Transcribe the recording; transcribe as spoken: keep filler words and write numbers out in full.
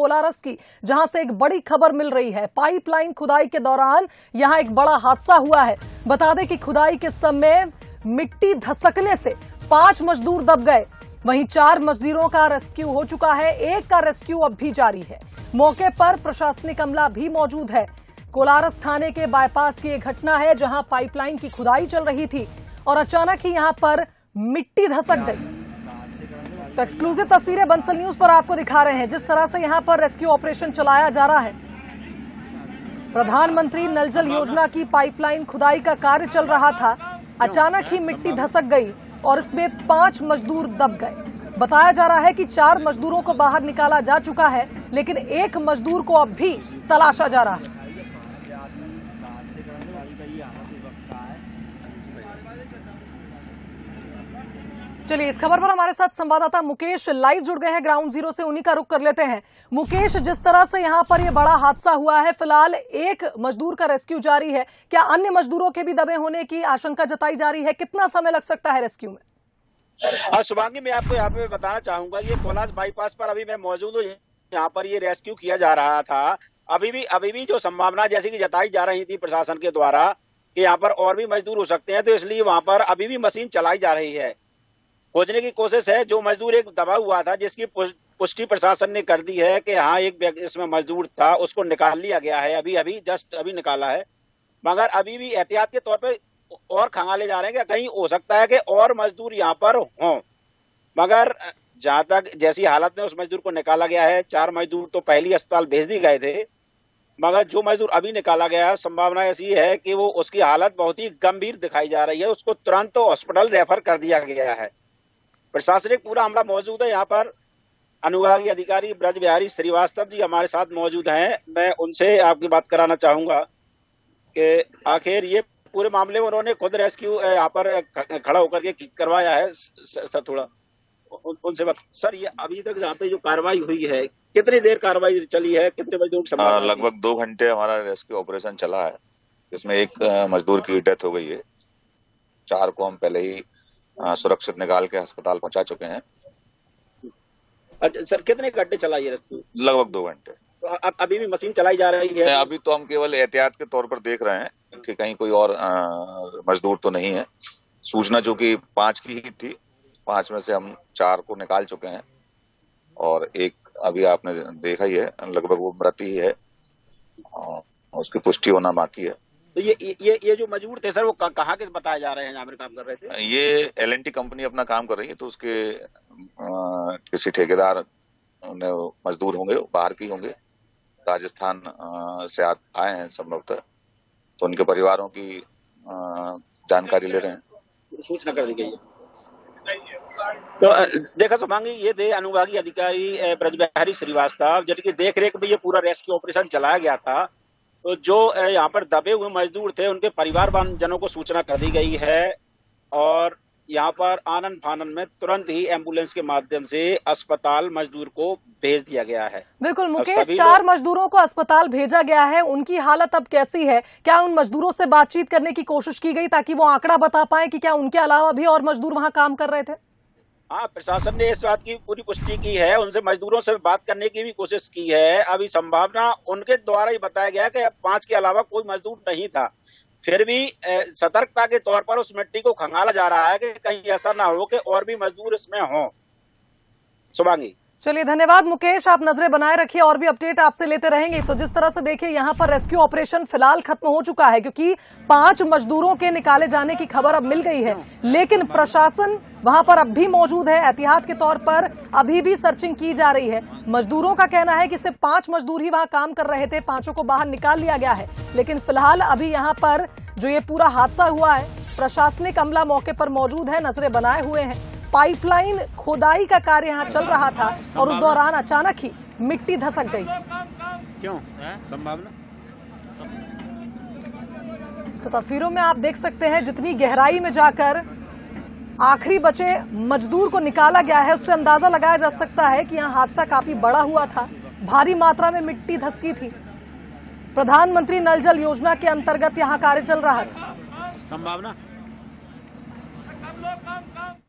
कोलारस की, जहां से एक बड़ी खबर मिल रही है। पाइपलाइन खुदाई के दौरान यहां एक बड़ा हादसा हुआ है। बता दें कि खुदाई के समय मिट्टी धसकने से पांच मजदूर दब गए। वहीं चार मजदूरों का रेस्क्यू हो चुका है, एक का रेस्क्यू अब भी जारी है। मौके पर प्रशासनिक अमला भी मौजूद है। कोलारस थाने के बाईपास की एक घटना है, जहां पाइपलाइन की खुदाई चल रही थी और अचानक ही यहां पर मिट्टी धसक गई। तो एक्सक्लूसिव तस्वीरें बंसल न्यूज पर आपको दिखा रहे हैं, जिस तरह से यहां पर रेस्क्यू ऑपरेशन चलाया जा रहा है। प्रधानमंत्री नल जल योजना की पाइपलाइन खुदाई का कार्य चल रहा था, अचानक ही मिट्टी धसक गई और इसमें पांच मजदूर दब गए। बताया जा रहा है कि चार मजदूरों को बाहर निकाला जा चुका है, लेकिन एक मजदूर को अब भी तलाशा जा रहा है। चलिए, इस खबर पर हमारे साथ संवाददाता मुकेश लाइव जुड़ गए हैं ग्राउंड जीरो से, उन्हीं का रुख कर लेते हैं। मुकेश, जिस तरह से यहां पर यह बड़ा हादसा हुआ है, फिलहाल एक मजदूर का रेस्क्यू जारी है, क्या अन्य मजदूरों के भी दबे होने की आशंका जताई जा रही है? कितना समय लग सकता है रेस्क्यू में? शुभांगी, मैं आपको यहाँ पे बताना चाहूंगा, ये कोलारस बाईपास पर अभी मैं मौजूद हूँ। यहाँ पर ये रेस्क्यू किया जा रहा था। अभी भी अभी भी जो संभावना जैसी कि जताई जा रही थी प्रशासन के द्वारा कि यहाँ पर और भी मजदूर हो सकते हैं, तो इसलिए वहां पर अभी भी मशीन चलाई जा रही है। खोजने की कोशिश है। जो मजदूर एक दबा हुआ था, जिसकी पुष्टि प्रशासन ने कर दी है कि हाँ एक इसमें मजदूर था, उसको निकाल लिया गया है। अभी अभी जस्ट अभी निकाला है, मगर अभी भी एहतियात के तौर पे और खंगाले जा रहे हैं कि कहीं हो सकता है कि और मजदूर यहाँ पर हों। मगर जहां तक जैसी हालत में उस मजदूर को निकाला गया है, चार मजदूर तो पहली अस्पताल भेज दी गए थे, मगर जो मजदूर अभी निकाला गया है, संभावना ऐसी है कि वो उसकी हालत बहुत ही गंभीर दिखाई जा रही है। उसको तुरंत हॉस्पिटल रेफर कर दिया गया है। प्रशासनिक पूरा अमला मौजूद है यहाँ पर। अनुविभागीय अधिकारी ब्रज बिहारी श्रीवास्तव जी हमारे साथ मौजूद हैं। मैं उनसे आपकी बात कराना चाहूंगा कि आखिर ये पूरे मामले में उन्होंने खुद रेस्क्यू यहाँ पर खड़ा होकर के करवाया है। सर थोड़ा उनसे बात। सर, ये अभी तक यहाँ पे जो कार्रवाई हुई है, कितनी देर कार्रवाई चली है, कितने मजदूर? लगभग दो घंटे हमारा रेस्क्यू ऑपरेशन चला है, जिसमें एक मजदूर की डेथ हो गई है। चार को हम पहले ही सुरक्षित निकाल के अस्पताल पहुंचा चुके हैं। अच्छा सर, कितने घंटे चला ये रेस्क्यू? लगभग दो घंटे। तो अब अभी भी मशीन चलाई जा रही है? अभी तो हम केवल एहतियात के तौर पर देख रहे हैं कि कहीं कोई और आ, मजदूर तो नहीं है। सूचना जो कि पांच की ही थी, पांच में से हम चार को निकाल चुके हैं और एक अभी आपने देखा ही है, लगभग वो मृत ही है, उसकी पुष्टि होना बाकी है। तो ये ये ये जो मजदूर थे सर, वो कहाँ के बताए जा रहे हैं जहाँ पर काम कर रहे थे? ये एल एंड टी कंपनी अपना काम कर रही है, तो उसके आ, किसी ठेकेदार मजदूर होंगे, बाहर की होंगे, राजस्थान आ, से आए हैं संभवतः, तो उनके परिवारों की आ, जानकारी ले रहे हैं। सूचना कर दी गई है। तो देखा शुभांगी, ये थे अनुविभागीय अधिकारी ब्रज बिहारी श्रीवास्तव, जिनकी देख रेख में ये पूरा रेस्क्यू ऑपरेशन चलाया गया था। तो जो यहाँ पर दबे हुए मजदूर थे, उनके परिवार जनों को सूचना कर दी गई है और यहाँ पर आनन फानन में तुरंत ही एम्बुलेंस के माध्यम से अस्पताल मजदूर को भेज दिया गया है। बिल्कुल मुकेश, चार मजदूरों को अस्पताल भेजा गया है। उनकी हालत अब कैसी है? क्या उन मजदूरों से बातचीत करने की कोशिश की गई ताकि वो आंकड़ा बता पाए कि क्या उनके अलावा भी और मजदूर वहां काम कर रहे थे? हाँ, प्रशासन ने इस बात की पूरी पुष्टि की है। उनसे मजदूरों से बात करने की भी कोशिश की है। अभी संभावना उनके द्वारा ही बताया गया कि पांच के अलावा कोई मजदूर नहीं था। फिर भी सतर्कता के तौर पर उस मिट्टी को खंगाला जा रहा है कि कहीं ऐसा ना हो कि और भी मजदूर इसमें हों। शुभांगी, चलिए धन्यवाद मुकेश, आप नजरें बनाए रखिए, और भी अपडेट आपसे लेते रहेंगे। तो जिस तरह से देखिए, यहाँ पर रेस्क्यू ऑपरेशन फिलहाल खत्म हो चुका है, क्योंकि पांच मजदूरों के निकाले जाने की खबर अब मिल गई है, लेकिन प्रशासन वहां पर अब भी मौजूद है। एहतियात के तौर पर अभी भी सर्चिंग की जा रही है। मजदूरों का कहना है कि सिर्फ पांच मजदूर ही वहां काम कर रहे थे, पांचों को बाहर निकाल लिया गया है। लेकिन फिलहाल अभी यहाँ पर जो ये पूरा हादसा हुआ है, प्रशासनिक अमला मौके पर मौजूद है, नजरें बनाए हुए हैं। पाइपलाइन खोदाई का कार्य यहाँ चल रहा था और उस दौरान अचानक ही मिट्टी धसक गई। क्यों संभावना? तो तस्वीरों में आप देख सकते हैं, जितनी गहराई में जाकर आखिरी बचे मजदूर को निकाला गया है, उससे अंदाजा लगाया जा सकता है कि यहाँ हादसा काफी बड़ा हुआ था। भारी मात्रा में मिट्टी धसकी थी। प्रधानमंत्री नल जल योजना के अंतर्गत यहाँ कार्य चल रहा था। संभावना